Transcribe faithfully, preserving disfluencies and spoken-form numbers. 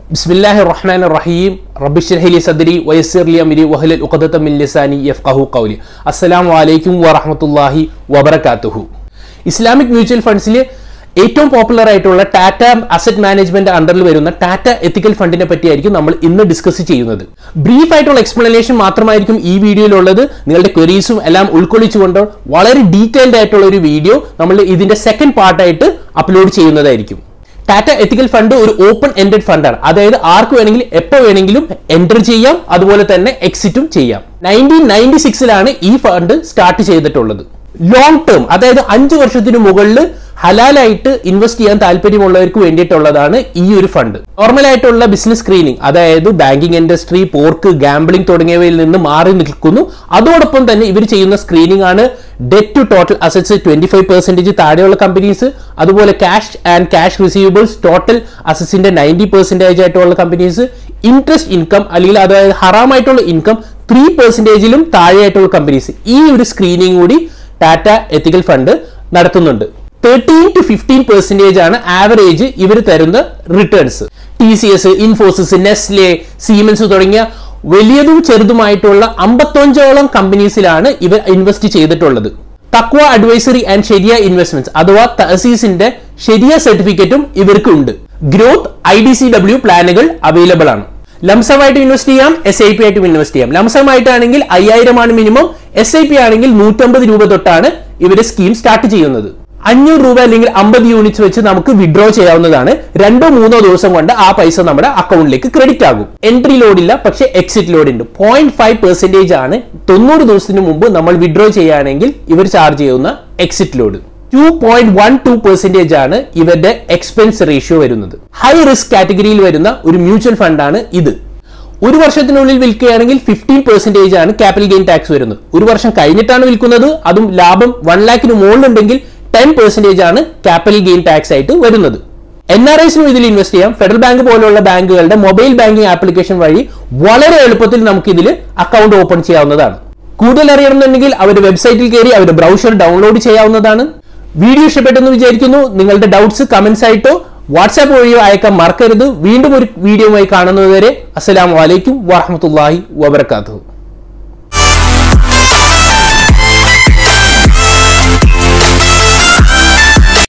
ബിസ്മില്ലാഹിർ റഹ്മാനിർ റഹീം റബ്ബി ഇശ്റഹ് ലി സദ്രി വയസ്സിർ ലി അംരി വഹ്ലുൽ ഉഖ്ദത മിൻ ലിസാനി യഫ്ഖഹു ഖൗലി. അസ്സലാമു അലൈക്കും വറഹ്മത്തുള്ളാഹി വബറകാതുഹു. ഇസ്ലാമിക് മ്യൂച്വൽ ഫണ്ട്സിൽ ഏറ്റവും പോപ്പുലർ ആയിട്ടുള്ള ടാറ്റ അസറ്റ് മാനേജ്മെന്റ് അണ്ടറിൽ വരുന്ന ടാറ്റ എത്തിക്കൽ ഫണ്ടിനെ പറ്റിയായിരിക്കും നമ്മൾ ഇന്ന് ഡിസ്കസ് ചെയ്യുന്നത്. ബ്രീഫ് ആയിട്ടുള്ള എക്സ്പ്ലനേഷൻ മാത്രമായിരിക്കും ഈ വീഡിയോയിലുള്ളത്. നിങ്ങളുടെ ക്വരീസും എല്ലാം ഉൾക്കൊള്ളിച്ചുകൊണ്ട് വളരെ ഡീറ്റെയിൽഡ് ആയിട്ടുള്ള ഒരു വീഡിയോ നമ്മൾ ഇതിന്റെ സെക്കൻഡ് പാർട്ടായിട്ട് അപ്ലോഡ് ചെയ്യുന്നതായിരിക്കും. ടാറ്റ എത്തിക്കൽ ഫണ്ട് ഒരു ഓപ്പൺ എൻഡഡ് ഫണ്ടാണ്. അതായത് ആർക്ക് വേണമെങ്കിലും എപ്പോൾ വേണമെങ്കിലും എൻറ്റർ ചെയ്യാം, അതുപോലെ തന്നെ എക്സിറ്റും ചെയ്യാം. നയൻറ്റീൻ നയൻറ്റി സിക്സിലാണ് ഈ ഫണ്ട് സ്റ്റാർട്ട് ചെയ്തിട്ടുള്ളത്. ലോങ് ടേം, അതായത് അഞ്ച് വർഷത്തിന് മുകളിൽ ഹലാലായിട്ട് ഇൻവെസ്റ്റ് ചെയ്യാൻ താല്പര്യമുള്ളവർക്ക് വേണ്ടിയിട്ടുള്ളതാണ് ഈ ഒരു ഫണ്ട്. നോർമലായിട്ടുള്ള ബിസിനസ് സ്ക്രീനിങ്, അതായത് ബാങ്കിങ് ഇൻഡസ്ട്രി, പോർക്ക്, ഗാംബ്ലിംഗ് തുടങ്ങിയവയിൽ നിന്ന് മാറി നിൽക്കുന്നു. അതോടൊപ്പം തന്നെ ഇവർ ചെയ്യുന്ന സ്ക്രീനിങ് ആണ് debt to total assets twenty five percentage താഴെയുള്ള കമ്പനീസ്, അതുപോലെ cash and cash receivables total അസറ്റ്സിന്റെ നയൻറ്റി പെർസെന്റേജ് ആയിട്ടുള്ള കമ്പനീസ്, ഇൻട്രസ്റ്റ് ഇൻകം അല്ലെങ്കിൽ അതായത് ഹറാമായിട്ടുള്ള ഇൻകം ത്രീ പെർസെന്റേജിലും താഴെയായിട്ടുള്ള കമ്പനീസ്. ഈ ഒരു സ്ക്രീനിങ് കൂടി ടാറ്റ എത്തിക്കൽ ഫണ്ട് നടത്തുന്നുണ്ട്. തേർട്ടീൻ ടു ഫിഫ്റ്റീൻ പെർസെന്റേജ് ആണ് ആവറേജ് ഇവർ തരുന്ന returns. T C S, Infosys, Nestle, Siemens തുടങ്ങിയ വലിയതും ചെറുതുമായിട്ടുള്ള അമ്പത്തഞ്ചോളം കമ്പനീസിലാണ് ഇവർ ഇൻവെസ്റ്റ് ചെയ്തിട്ടുള്ളത്. തക്വ അഡ്വൈസറി ആൻഡ് ശരിയ ഇൻവെസ്റ്റ്മെന്റ്സ് അഥവാ തഅസീസിന്റെ ശരിയ സർട്ടിഫിക്കറ്റും ഇവർക്ക് ഉണ്ട്. Growth I D C W പ്ലാനുകൾ അവൈലബിൾ ആണ്. ലംസമായിട്ട് ഇൻവെസ്റ്റ് ചെയ്യാം, എസ് ഐ പി ആയിട്ടും ഇൻവെസ്റ്റ് ചെയ്യാം. ലംസമായിട്ടാണെങ്കിൽ അയ്യായിരം ആണ് മിനിമം, എസ് ഐ പി ആണെങ്കിൽ നൂറ്റമ്പത് രൂപ തൊട്ടാണ് ഇവര് സ്കീം സ്റ്റാർട്ട് ചെയ്യുന്നത്. അഞ്ഞൂറ് രൂപ അല്ലെങ്കിൽ അമ്പത് യൂണിറ്റ്സ് വെച്ച് നമുക്ക് വിഡ്രോ ചെയ്യാവുന്നതാണ്. രണ്ടോ മൂന്നോ ദിവസം കൊണ്ട് ആ പൈസ നമ്മുടെ അക്കൗണ്ടിലേക്ക് ക്രെഡിറ്റ് ആകും. എൻട്രി ലോഡ് ഇല്ല, പക്ഷെ എക്സിറ്റ് ലോഡ് ഉണ്ട്. പോയിന്റ് ഫൈവ് പെർസെന്റേജ് ആണ് തൊണ്ണൂറ് ദിവസത്തിന് മുമ്പ് നമ്മൾ വിഡ്രോ ചെയ്യുകയാണെങ്കിൽ ഇവർ ചാർജ് ചെയ്യുന്ന exit load. Two point one two percentage ആണ് ഇവരുടെ എക്സ്പെൻസ് റേഷ്യോ വരുന്നത്. ഹൈ റിസ്ക് കാറ്റഗറിയിൽ വരുന്ന ഒരു മ്യൂച്വൽ ഫണ്ടാണ് ഇത്. ഒരു വർഷത്തിനുള്ളിൽ വിൽക്കുകയാണെങ്കിൽ ഫിഫ്റ്റീൻ പെർസെന്റേജ് ആണ് ക്യാപിറ്റൽ ഗെയിൻ ടാക്സ് വരുന്നത്. ഒരു വർഷം കഴിഞ്ഞിട്ടാണ് വിൽക്കുന്നത്, അതും ലാഭം വൺ ലാഖിന് മുകളിലുണ്ടെങ്കിൽ ടെൻ പെർസെന്റേജ് ആണ് ക്യാപിറ്റൽ ഗെയിൻ ടാക്സ് ആയിട്ട് വരുന്നത്. എൻ ആർ ഐസിനും ഇതിൽ ഇൻവെസ്റ്റ് ചെയ്യാം. ഫെഡറൽ ബാങ്ക് പോലുള്ള ബാങ്കുകളുടെ മൊബൈൽ ബാങ്കിംഗ് ആപ്ലിക്കേഷൻ വഴി വളരെ എളുപ്പത്തിൽ നമുക്ക് ഇതിൽ അക്കൗണ്ട് ഓപ്പൺ ചെയ്യാവുന്നതാണ്. കൂടുതൽ അറിയണമെന്നുണ്ടെങ്കിൽ അവരുടെ വെബ്സൈറ്റിൽ കയറി അവരുടെ ബ്രൗസർ ഡൗൺലോഡ് ചെയ്യാവുന്നതാണ്. വീഡിയോ ഇഷ്ടപ്പെട്ടെന്ന് വിചാരിക്കുന്നു. നിങ്ങളുടെ ഡൗട്ട്സ് കമന്റ്സ് ആയിട്ടോ വാട്സാപ്പ് വഴിയോ അയക്കാൻ മറക്കരുത്. വീണ്ടും ഒരു വീഡിയോയുമായി കാണുന്നതുവരെ അസ്സലാമു അലൈക്കും വറഹ്മത്തുള്ളാഹി വബറകാതുഹു.